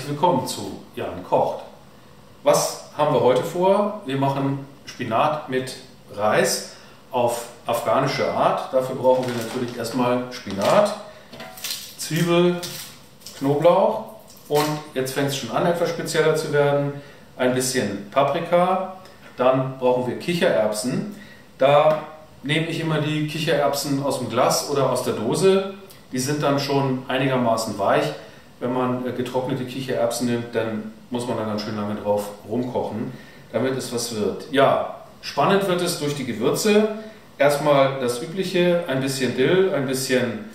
Herzlich willkommen zu Jan kocht. Was haben wir heute vor? Wir machen Spinat mit Reis auf afghanische Art. Dafür brauchen wir natürlich erstmal Spinat, Zwiebel, Knoblauch und jetzt fängt es schon an etwas spezieller zu werden, ein bisschen Paprika. Dann brauchen wir Kichererbsen. Da nehme ich immer die Kichererbsen aus dem Glas oder aus der Dose. Die sind dann schon einigermaßen weich. Wenn man getrocknete Kichererbsen nimmt, dann muss man da ganz schön lange drauf rumkochen, damit es was wird. Ja, spannend wird es durch die Gewürze. Erstmal das Übliche, ein bisschen Dill, ein bisschen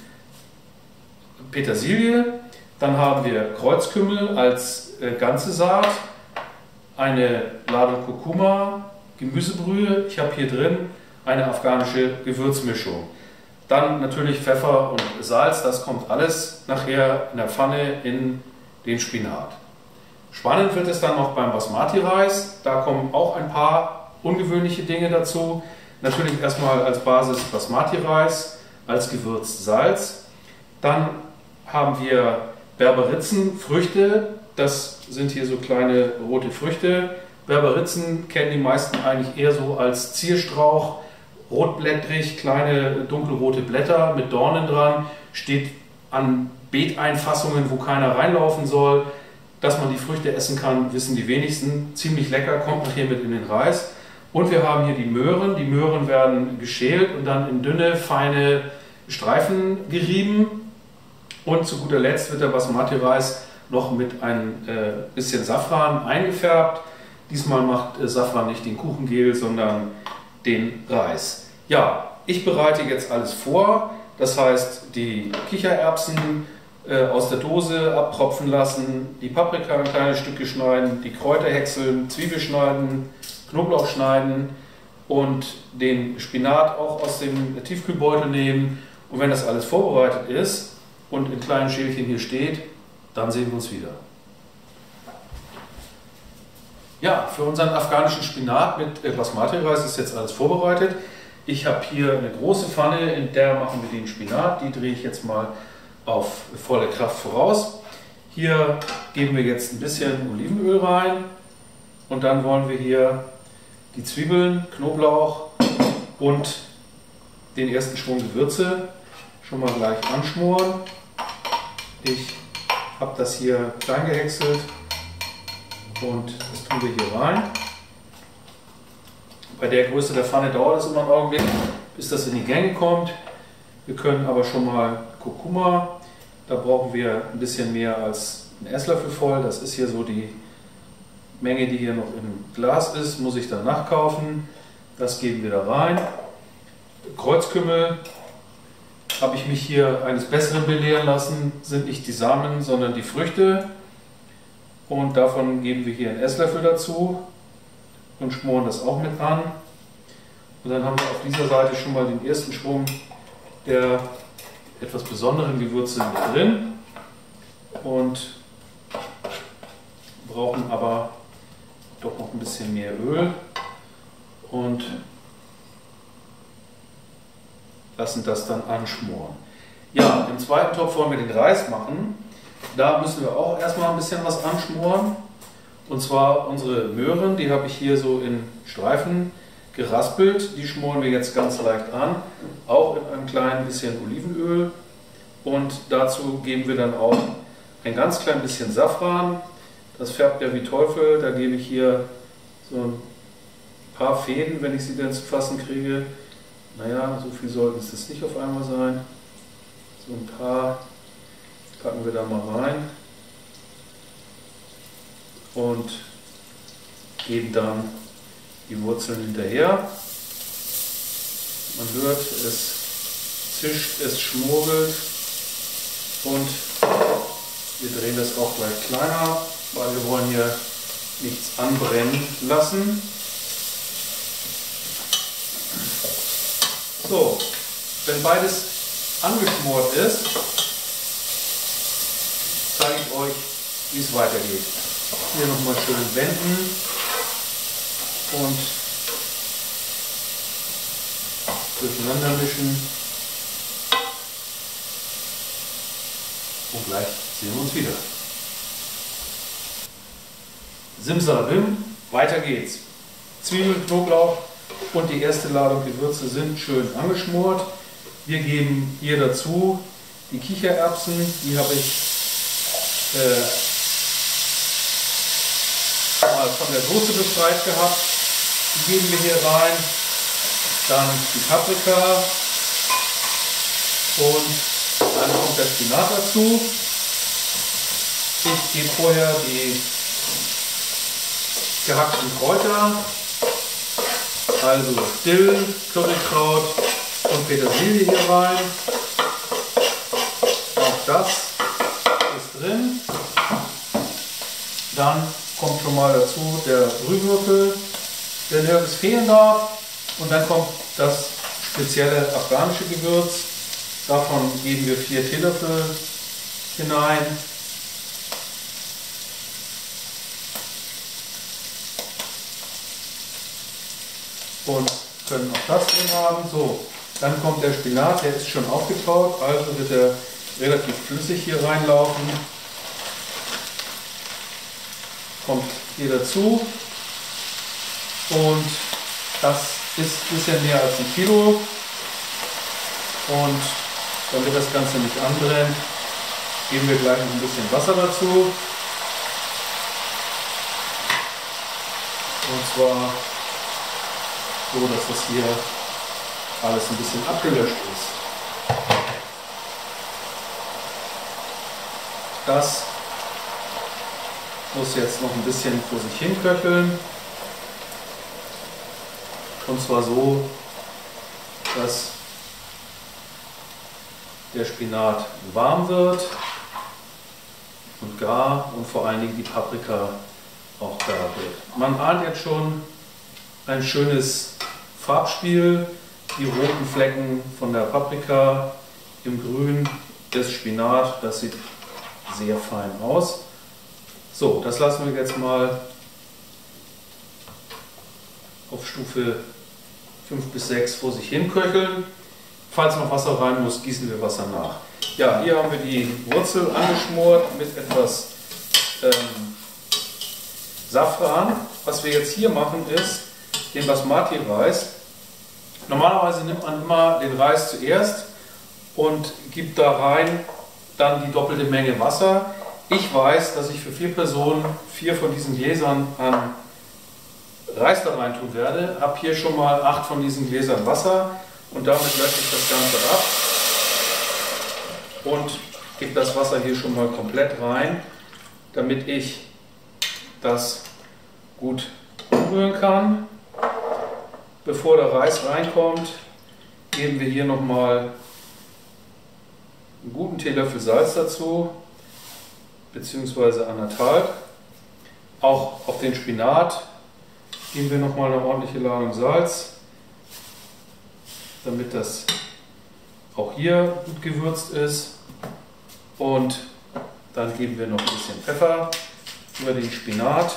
Petersilie. Dann haben wir Kreuzkümmel als ganze Saat, eine Ladung Kurkuma, Gemüsebrühe. Ich habe hier drin eine afghanische Gewürzmischung. Dann natürlich Pfeffer und Salz, das kommt alles nachher in der Pfanne in den Spinat. Spannend wird es dann noch beim Basmati-Reis. Da kommen auch ein paar ungewöhnliche Dinge dazu. Natürlich erstmal als Basis Basmati-Reis, als Gewürz Salz. Dann haben wir Berberitzen, Früchte. Das sind hier so kleine rote Früchte. Berberitzen kennen die meisten eigentlich eher so als Zierstrauch. Rotblättrig, kleine dunkelrote Blätter mit Dornen dran, steht an Beeteinfassungen, wo keiner reinlaufen soll. Dass man die Früchte essen kann, wissen die wenigsten. Ziemlich lecker, kommt nachher mit in den Reis. Und wir haben hier die Möhren. Die Möhren werden geschält und dann in dünne, feine Streifen gerieben. Und zu guter Letzt wird der Basmati-Reis noch mit ein bisschen Safran eingefärbt. Diesmal macht Safran nicht den Kuchengel, sondern den Reis. Ja, ich bereite jetzt alles vor, das heißt die Kichererbsen aus der Dose abtropfen lassen, die Paprika in kleine Stücke schneiden, die Kräuter häckseln, Zwiebel schneiden, Knoblauch schneiden und den Spinat auch aus dem Tiefkühlbeutel nehmen. Und wenn das alles vorbereitet ist und in kleinen Schälchen hier steht, dann sehen wir uns wieder. Ja, für unseren afghanischen Spinat mit Basmati-Reis ist jetzt alles vorbereitet. Ich habe hier eine große Pfanne, in der machen wir den Spinat. Die drehe ich jetzt mal auf volle Kraft voraus. Hier geben wir jetzt ein bisschen Olivenöl rein und dann wollen wir hier die Zwiebeln, Knoblauch und den ersten Schwung Gewürze schon mal gleich anschmoren. Ich habe das hier klein gehäckselt. Und das tun wir hier rein. Bei der Größe der Pfanne dauert es immer einen Augenblick, bis das in die Gänge kommt. Wir können aber schon mal Kurkuma, da brauchen wir ein bisschen mehr als einen Esslöffel voll. Das ist hier so die Menge, die hier noch im Glas ist, muss ich dann nachkaufen. Das geben wir da rein. Kreuzkümmel habe ich mich hier eines Besseren belehren lassen, sind nicht die Samen, sondern die Früchte. Und davon geben wir hier einen Esslöffel dazu und schmoren das auch mit an. Und dann haben wir auf dieser Seite schon mal den ersten Schwung der etwas besonderen Gewürze mit drin. Und brauchen aber doch noch ein bisschen mehr Öl. Und lassen das dann anschmoren. Ja, im zweiten Topf wollen wir den Reis machen. Da müssen wir auch erstmal ein bisschen was anschmoren. Und zwar unsere Möhren, die habe ich hier so in Streifen geraspelt. Die schmoren wir jetzt ganz leicht an, auch in einem kleinen bisschen Olivenöl. Und dazu geben wir dann auch ein ganz klein bisschen Safran. Das färbt ja wie Teufel. Da gebe ich hier so ein paar Fäden, wenn ich sie denn zu fassen kriege. Naja, so viel sollten es jetzt nicht auf einmal sein. So ein paar packen wir da mal rein und geben dann die Wurzeln hinterher. Man hört, es zischt, es schmorgelt und wir drehen das auch gleich kleiner, weil wir wollen hier nichts anbrennen lassen. So, wenn beides angeschmort ist, zeige ich euch, wie es weitergeht. Hier nochmal schön wenden und durcheinander mischen. Und gleich sehen wir uns wieder. Simsalabim, weiter geht's. Zwiebeln, Knoblauch und die erste Ladung Gewürze sind schön angeschmort. Wir geben hier dazu die Kichererbsen, die habe ich mal von der Soße befreit gehabt. Die geben wir hier rein. Dann die Paprika und dann kommt der Spinat dazu. Ich gebe vorher die gehackten Kräuter, also Dill, Currykraut und Petersilie hier rein. Auch das ist drin. Dann kommt schon mal dazu der Brühwürfel, der nirgends fehlen darf. Und dann kommt das spezielle afghanische Gewürz. Davon geben wir 4 Teelöffel hinein. Und können auch das drin haben. So, dann kommt der Spinat, der ist schon aufgetaut, also wird er relativ flüssig hier reinlaufen. Kommt hier dazu und das ist ein bisschen mehr als 1 Kilo. Und damit das Ganze nicht anbrennt, geben wir gleich noch ein bisschen Wasser dazu. Und zwar so, dass das hier alles ein bisschen abgelöscht ist. Das muss jetzt noch ein bisschen vor sich hin köcheln. Und zwar so, dass der Spinat warm wird und gar und vor allen Dingen die Paprika auch gar wird. Man ahnt jetzt schon ein schönes Farbspiel, die roten Flecken von der Paprika im Grün des Spinat, das sieht sehr fein aus. So, das lassen wir jetzt mal auf Stufe 5 bis 6 vor sich hin köcheln. Falls noch Wasser rein muss, gießen wir Wasser nach. Ja, hier haben wir die Wurzel angeschmort mit etwas Safran. Was wir jetzt hier machen ist, den Basmati-Reis. Normalerweise nimmt man immer den Reis zuerst und gibt da rein dann die doppelte Menge Wasser. Ich weiß, dass ich für 4 Personen 4 von diesen Gläsern an Reis da rein tun werde. Habe hier schon mal 8 von diesen Gläsern Wasser und damit lösche ich das Ganze ab und gebe das Wasser hier schon mal komplett rein, damit ich das gut umrühren kann. Bevor der Reis reinkommt, geben wir hier nochmal einen guten Teelöffel Salz dazu, beziehungsweise 1,5. Auch auf den Spinat geben wir nochmal eine ordentliche Ladung Salz, damit das auch hier gut gewürzt ist. Und dann geben wir noch ein bisschen Pfeffer über den Spinat.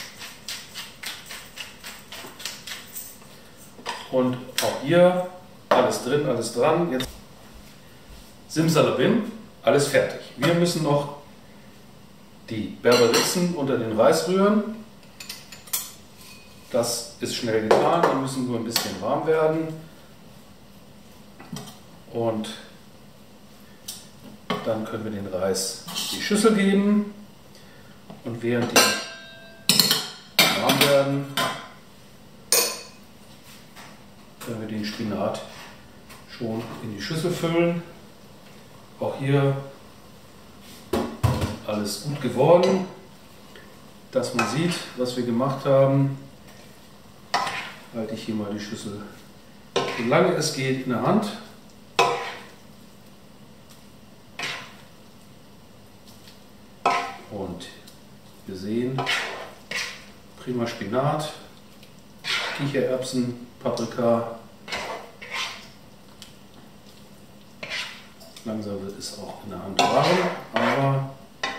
Und auch hier alles drin, alles dran. Jetzt Simsalabim, alles fertig. Wir müssen noch die Berberitzen unter den Reis rühren. Das ist schnell getan, die müssen nur ein bisschen warm werden. Und dann können wir den Reis in die Schüssel geben. Und während die warm werden, können wir den Spinat schon in die Schüssel füllen. Auch hier alles gut geworden, dass man sieht, was wir gemacht haben. Halte ich hier mal die Schüssel, solange es geht, in der Hand. Und wir sehen, prima Spinat, Kichererbsen, Paprika. Langsam wird es auch in der Hand warm, aber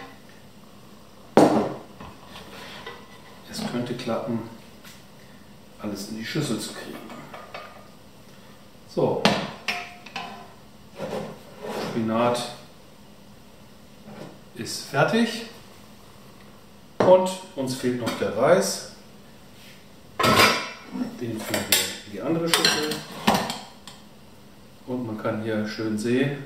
es könnte klappen, alles in die Schüssel zu kriegen. So, Spinat ist fertig Und uns fehlt noch der Reis. Den führen wir in die andere Schüssel. Und man kann hier schön sehen,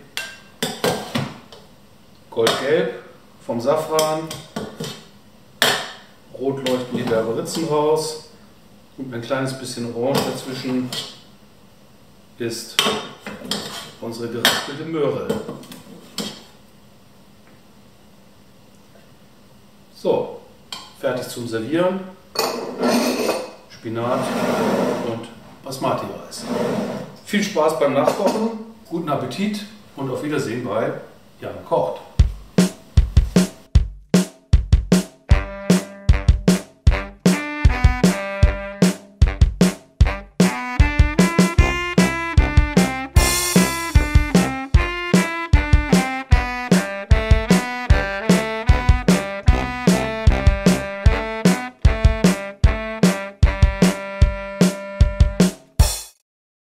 goldgelb vom Safran, rot leuchten die Berberitzen raus und ein kleines bisschen Orange dazwischen ist unsere geraspelte Möhre. So, fertig zum Servieren. Spinat und Basmati-Reis. Viel Spaß beim Nachkochen, guten Appetit und auf Wiedersehen bei Jan kocht.